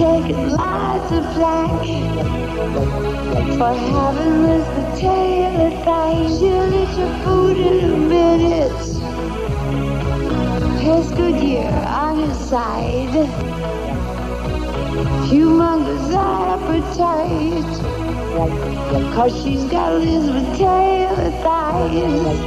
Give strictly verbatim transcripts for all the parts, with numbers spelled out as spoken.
take it lights of black. For having Liz the tailor thing, she'll eat your food in a minute. Has Goodyear on his side, humongous appetite, cause she's got Elizabeth Taylor thighs.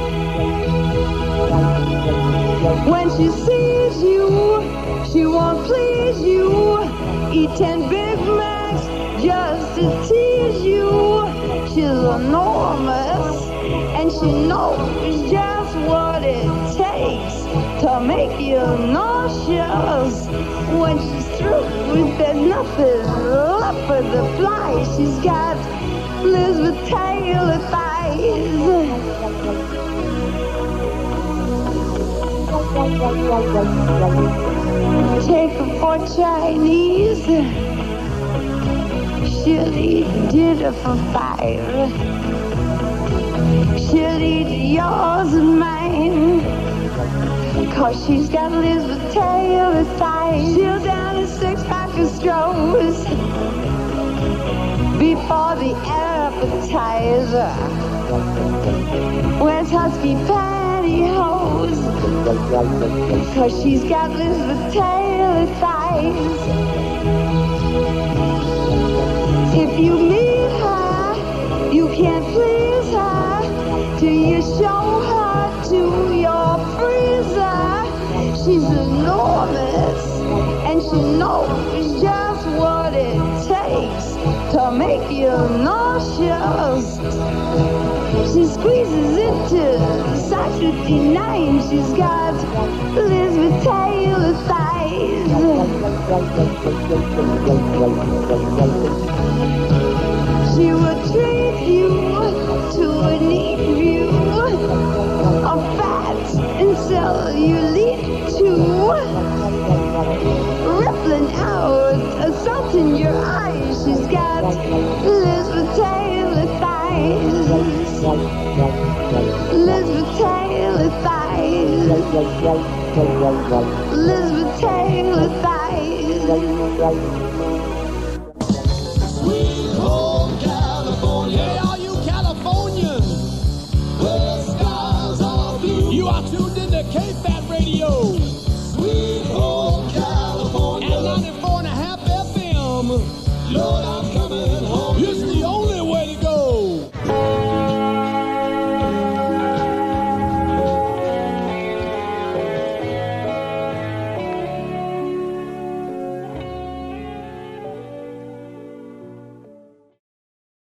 When she sees you, she won't please you, eat ten Big Macs just to tease you. She's enormous, and she knows just what it takes to make you nauseous. When she's through, there's nothing left for the fly. She's got Elizabeth Taylor thighs. Take her for Chinese, she'll eat dinner for five. She'll eat yours and mine, cause she's got Elizabeth Taylor thighs. She'll down a six-pack of Strohs before the appetizer. Wears husky pantyhose, cause she's got Elizabeth Taylor thighs. If you meet her, you can't please her till you show her to your freezer. She's enormous, and she knows just what it takes to make you nauseous. She squeezes into size fifty-nine. She's got Elizabeth Taylor thighs. She will treat you to a neat view of fat and cellulite too, rippling out, assaulting your eyes. She's got Elizabeth Taylor thighs. Elizabeth Taylor thighs. Elizabeth Taylor thighs. Sweet home California. Hey, all you Californians, Where the skies are blue. you are tuned into K-Fat Radio Sweet home at California. ninety-four and a half F M. Lord, I'm coming home.